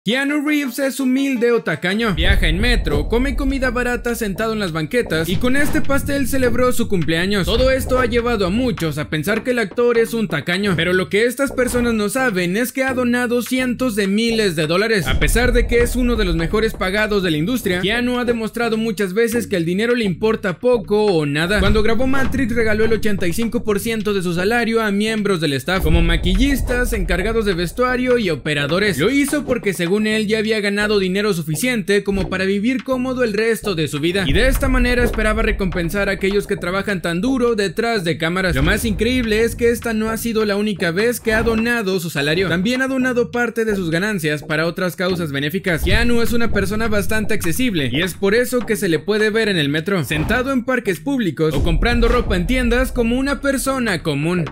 Keanu Reeves es humilde o tacaño, viaja en metro, come comida barata sentado en las banquetas y con este pastel celebró su cumpleaños. Todo esto ha llevado a muchos a pensar que el actor es un tacaño, pero lo que estas personas no saben es que ha donado cientos de miles de dólares. A pesar de que es uno de los mejores pagados de la industria, Keanu ha demostrado muchas veces que el dinero le importa poco o nada. Cuando grabó Matrix regaló el 85% de su salario a miembros del staff, como maquillistas, encargados de vestuario y operadores. Lo hizo porque según él ya había ganado dinero suficiente como para vivir cómodo el resto de su vida, y de esta manera esperaba recompensar a aquellos que trabajan tan duro detrás de cámaras. Lo más increíble es que esta no ha sido la única vez que ha donado su salario, también ha donado parte de sus ganancias para otras causas benéficas. Keanu es una persona bastante accesible y es por eso que se le puede ver en el metro, sentado en parques públicos o comprando ropa en tiendas como una persona común.